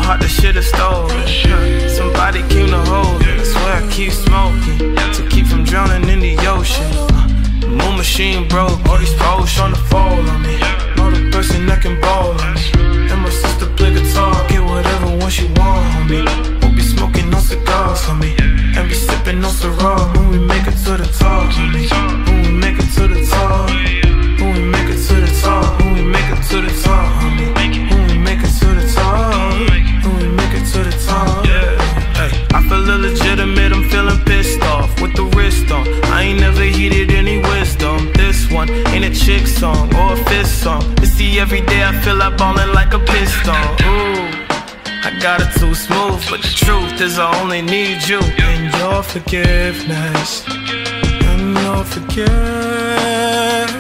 heart, the shit is stolen. Somebody came to hold it. I swear I keep smoking to keep from drowning in the ocean. The moon machine broke, all these poles trying to fall on me. Know the person that can ball on me. And my sister play guitar, get whatever one she want on me. We'll be smoking no cigars on me, and be sipping no Ciroc when we make it to the top on me. When we make it to the top, when we make it to the top, when we make it to the top on me. When we make it to the top, when we make it to the top. Hey, I feel illegitimate, I'm feeling pissed off with the wrist on. I ain't never heeded any wisdom. This one ain't a chick song or a fist song. You see, every day I feel like ballin' like a piston. Ooh, I got it too smooth, but the truth is I only need you and your forgiveness, and your forgiveness.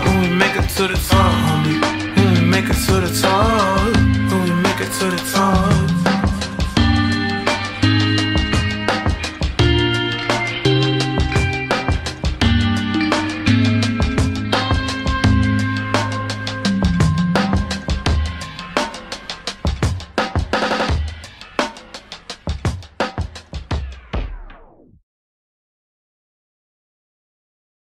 To the top, homie. When we make it to the top, when we make it to the top, when we make it to the top.